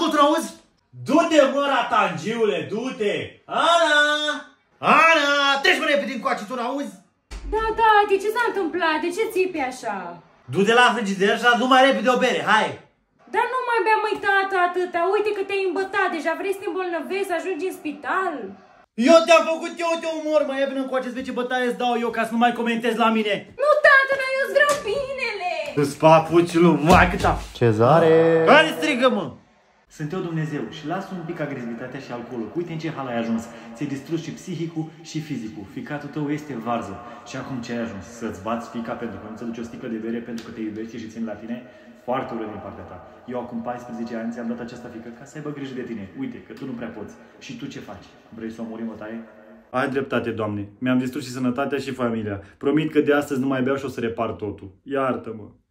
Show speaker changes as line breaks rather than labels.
tu n-auzi? Du-te, mă, ratangiule, du-te! Ana! Ana! Treci mă repede încoace, tu n-auzi?
Da, da, de ce s-a întâmplat? De ce țipi așa?
Du-te la frigider și adu mai repede o bere, hai!
Dar nu mai bea, măi, tata, atâta. Uite că te-ai îmbătat. Deja vrei să te îmbolnăvezi, să ajungi în spital.
Eu te-am făcut, eu te omor, mă, ia vină încoace, să vezi ce bătaie îți dau eu ca să nu mai comentezi la mine.
Nu, tata, dar eu-ți vreau binele.
Îți papuciul, vai câta!
Cezare!
Care strigă, mă? Sunt eu Dumnezeu și lasă un pic agresivitatea și alcoolul. Uite în ce hal ai ajuns. Ți-ai distrus și psihicul și fizicul. Ficatul tău este varză. Și acum ce ai ajuns? Să-ți bați fica pentru că nu ți-aduce o sticlă de bere pentru că te iubește și ține la tine? Foarte urât din partea ta. Eu acum 14 ani ți-am dat această fică ca să aibă grijă de tine. Uite că tu nu prea poți. Și tu ce faci? Vrei să o murim, o taie? Ai dreptate, Doamne. Mi-am distrus și sănătatea și familia. Promit că de astăzi nu mai beau și o să repar totul. Iartă-mă.